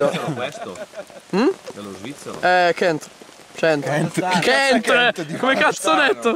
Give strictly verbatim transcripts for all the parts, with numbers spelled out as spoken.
Questo? Mm? Dello svizzero? Eh, Kent. Kent. Kent. Kent. Kent. Come cazzo ho detto?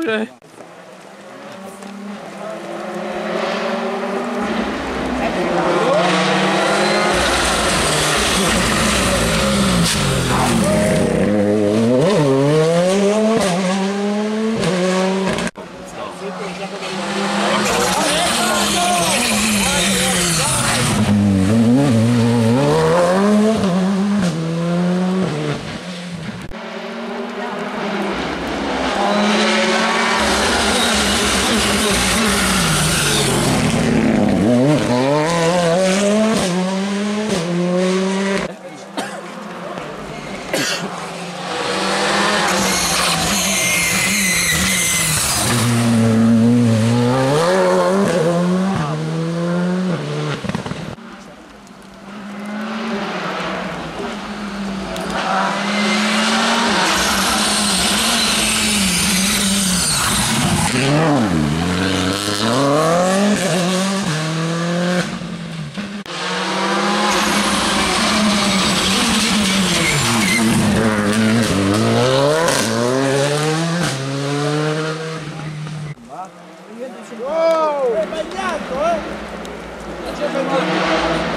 Wow! È bagnato, eh! C'è bagnato!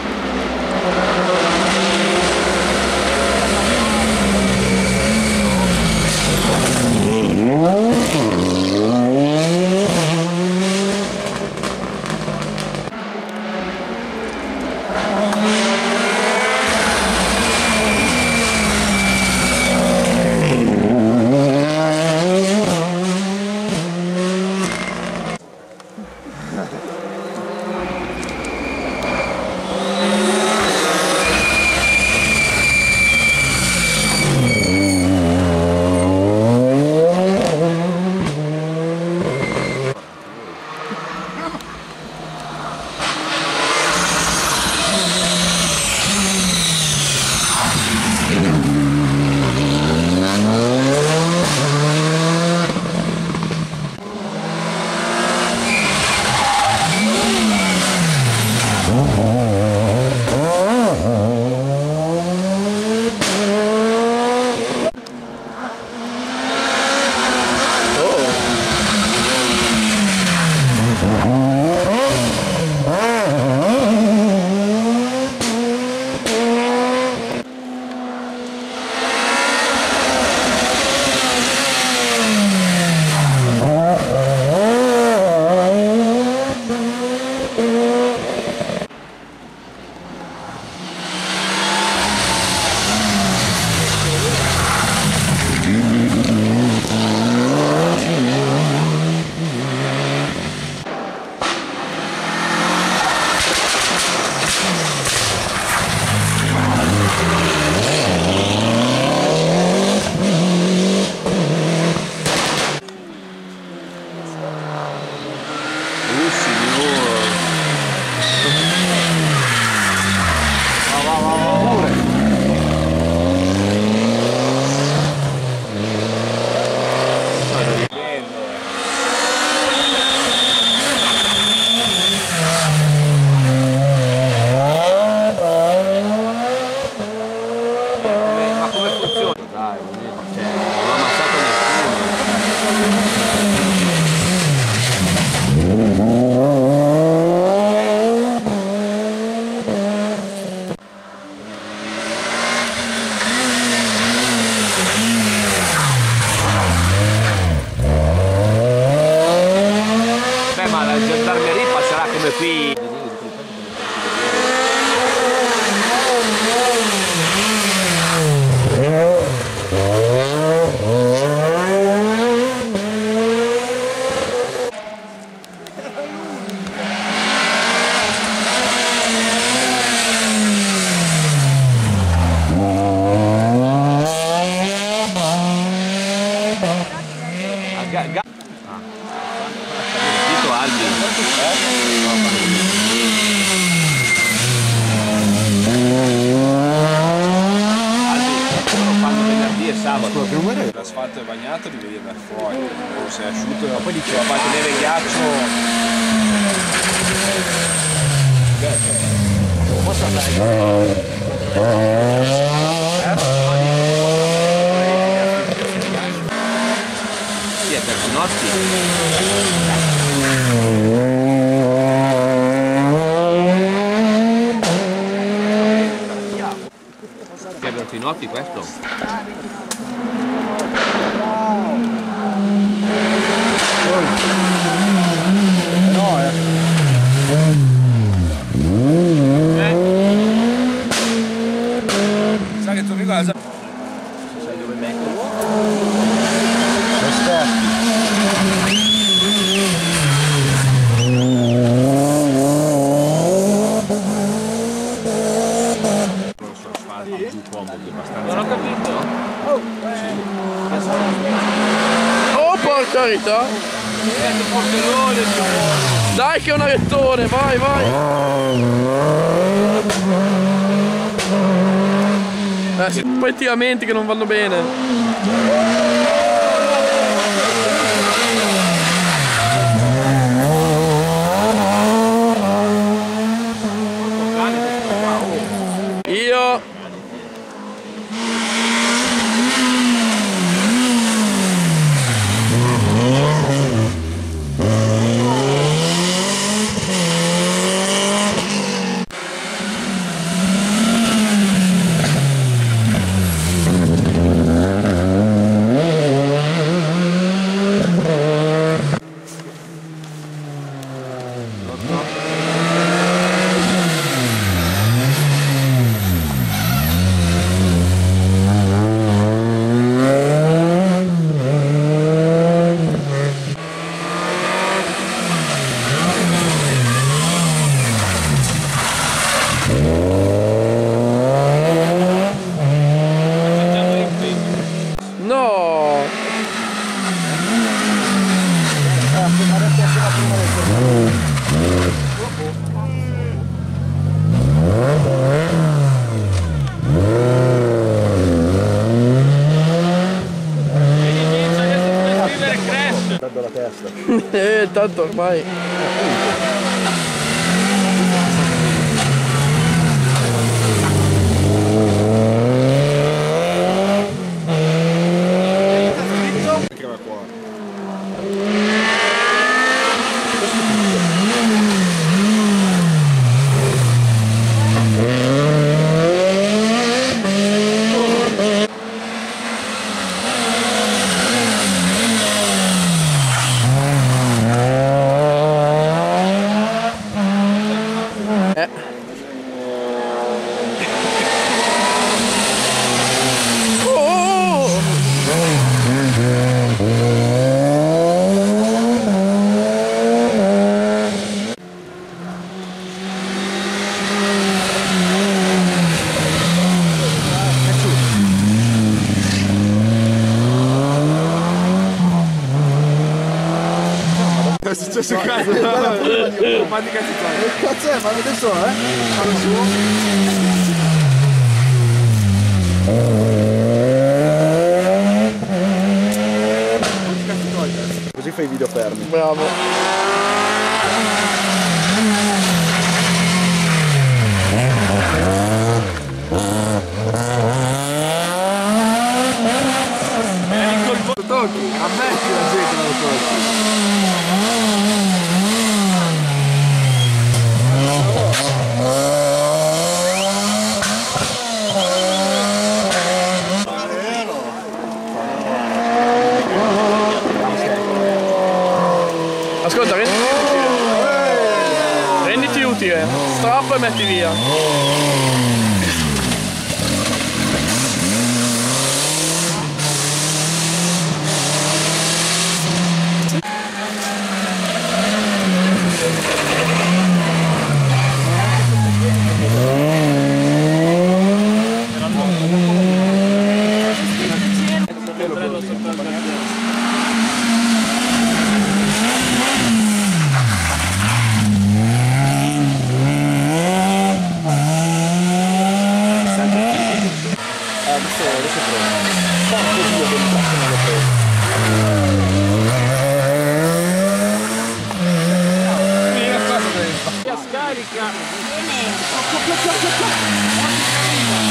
qui. L'asfalto è bagnato, li vedi da fuori, o se è asciutto, ma poi diceva fate neve e ghiaccio. Posso andare? Chi è perso Notti? Chi è perso i Notti questo? No, eh. Sai che tu mi guarda. Sai dove metto? Lo scoppi. Non so fare più comodo, abbastanza. Non ho capito. Oh porca vita! Dai che è un avettone, vai vai! Eh sì, poi ti lamenti che non vanno bene. Io no! Perdo la testa. Eh, tanto ormai. Che va qua. È successo in casa. Ma di cazzo fai? Che cazzo è? Ma adesso eh? Fanno su. Così fai i video fermi. Bravo. Tocchi, ammetti la gente non lo tocchi. Ascolta, renditi utile. Renditi utile. Strappa e metti via. Scarica!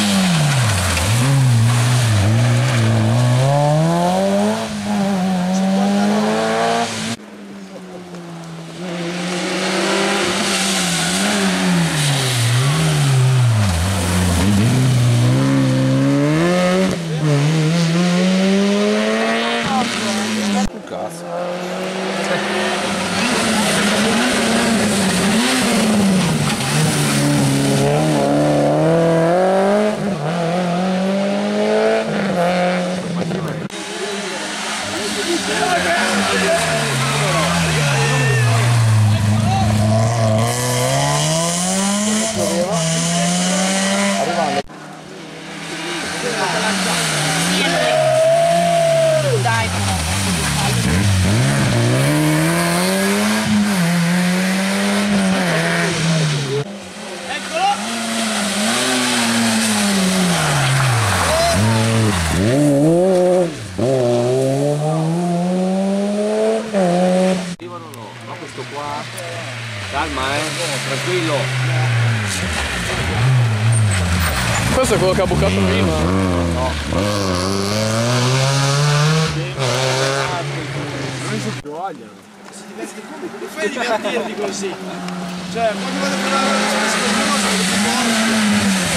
Dai, Arrivano no, ma questo qua. Calma eh, tranquillo. Questo è quello che ha bucato prima. No. Come fai a divertirti così? Cioè, quando vado a fare la cosa,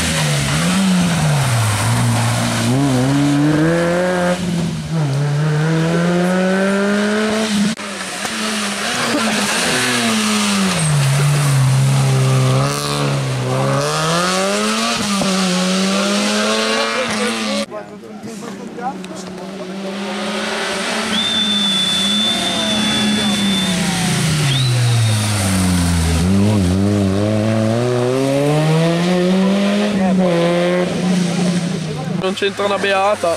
Non c'entra una beata.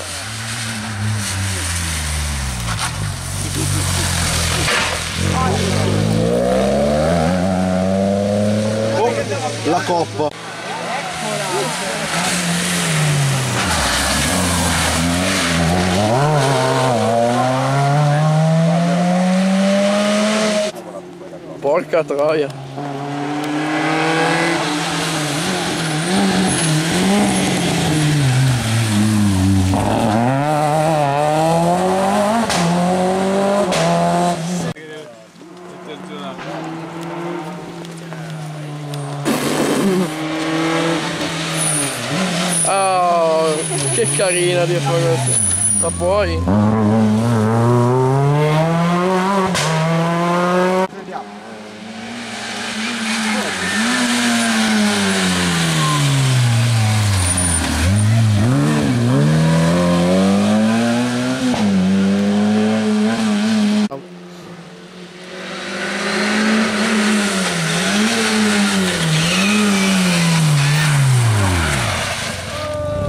Oh, la coppa. Porca troia. Oh, che carina dietro questo. Ma poi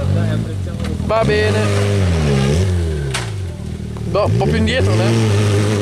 va bene. No, un po' più indietro, né?